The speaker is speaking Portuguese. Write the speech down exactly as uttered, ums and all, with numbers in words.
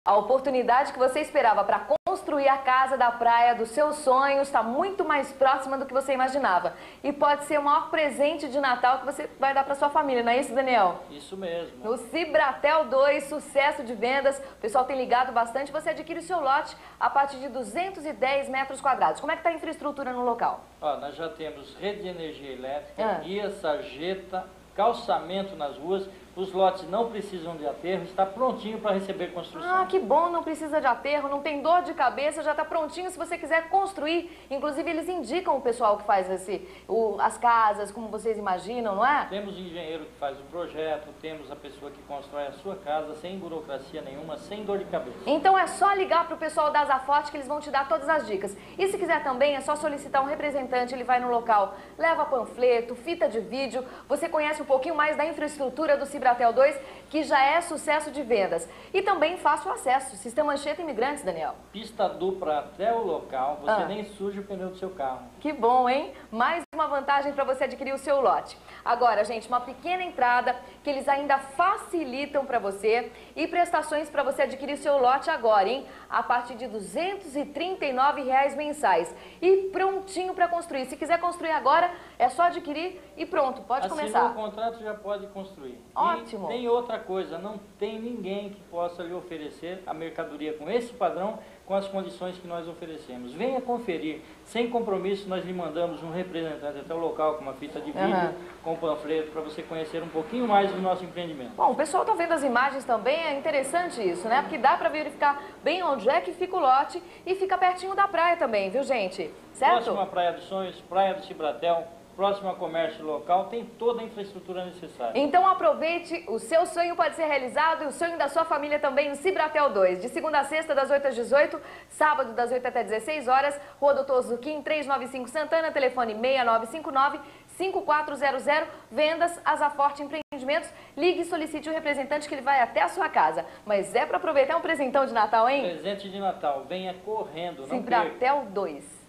A oportunidade que você esperava para construir a casa da praia dos seus sonhos está muito mais próxima do que você imaginava. E pode ser o maior presente de Natal que você vai dar para sua família, não é isso, Daniel? Isso mesmo. No Cibratel dois, sucesso de vendas, o pessoal tem ligado bastante, você adquire o seu lote a partir de duzentos e dez metros quadrados. Como é que está a infraestrutura no local? Ó, nós já temos rede de energia elétrica, Ah. guia, sarjeta, calçamento nas ruas. Os lotes não precisam de aterro, está prontinho para receber construção. Ah, que bom, não precisa de aterro, não tem dor de cabeça, já está prontinho se você quiser construir. Inclusive, eles indicam o pessoal que faz esse, o, as casas, como vocês imaginam, não é? Temos o engenheiro que faz o projeto, temos a pessoa que constrói a sua casa sem burocracia nenhuma, sem dor de cabeça. Então é só ligar para o pessoal da Zaforte que eles vão te dar todas as dicas. E se quiser também, é só solicitar um representante, ele vai no local, leva panfleto, fita de vídeo, você conhece um pouquinho mais da infraestrutura do Cibratel dois, que já é sucesso de vendas. E também fácil acesso, Sistema Anchieta Imigrantes, Daniel. Pista dupla até o local, você Ah. nem suja o pneu do seu carro. Que bom, hein? Mais uma vantagem para você adquirir o seu lote. Agora, gente, uma pequena entrada que eles ainda facilitam para você e prestações para você adquirir o seu lote agora, hein? A partir de duzentos e trinta e nove reais mensais. E prontinho para construir. Se quiser construir agora, é só adquirir e pronto, pode Assinou começar. o contrato, já pode construir. Ótimo. E tem outra coisa, não tem ninguém que possa lhe oferecer a mercadoria com esse padrão, com as condições que nós oferecemos. Venha conferir, sem compromisso, nós lhe mandamos um representante até o local com uma fita de vídeo, Uhum. com panfleto, para você conhecer um pouquinho mais do nosso empreendimento. Bom, o pessoal tá vendo as imagens também, é interessante isso, né? Porque dá para verificar bem onde é que fica o lote e fica pertinho da praia também, viu, gente? Certo? Próximo à Praia dos Sonhos, Praia do Cibratel, próximo ao comércio local, tem toda a infraestrutura necessária. Então aproveite, o seu sonho pode ser realizado e o sonho da sua família também no Cibratel dois. De segunda a sexta, das oito às dezoito, sábado das oito até dezesseis horas, Rua Doutor Zuquim, trezentos e noventa e cinco Santana, telefone seis nove cinco nove, cinco quatro zero zero, vendas Azaforte Empreendimentos. Ligue e solicite o representante que ele vai até a sua casa. Mas é para aproveitar um presentão de Natal, hein? Presente de Natal, venha correndo, não perca. Cibratel dois.